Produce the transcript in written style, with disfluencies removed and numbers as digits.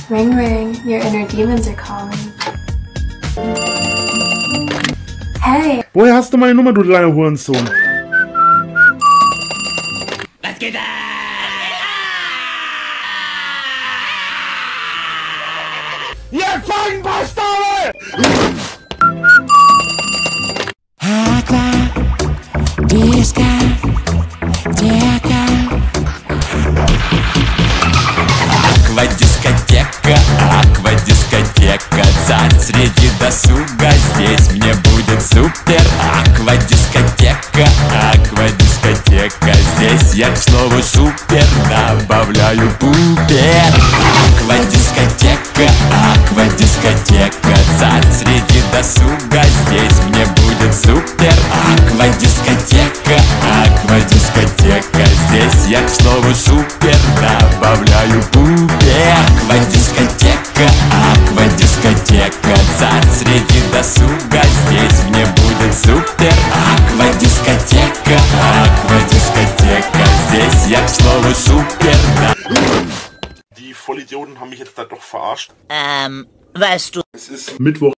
Ring ring, your inner demons are calling. Hey! Woher hast du meine Nummer, du kleiner Hurensohn? Was geht da? Jetzt fangen Bastarde! Aqua, дискотека. Аквадискотека, аквадискотека. Царь среди досуга, здесь мне будет супер. Аквадискотека, аквадискотека. Здесь я к слову супер добавляю пупер. Аквадискотека, аквадискотека. Царь среди досуга, здесь мне будет супер. Аквадискотека, аквадискотека. Здесь я к слову супер добавляю пупер. Аквадискотека, аквадискотека. Царь среди досуга, здесь мне будет супер. Аквадискотека, аквадискотека. Здесь я к слову супер. Die Vollidioten haben mich jetzt da doch verarscht. Weißt du... Es ist Mittwoch.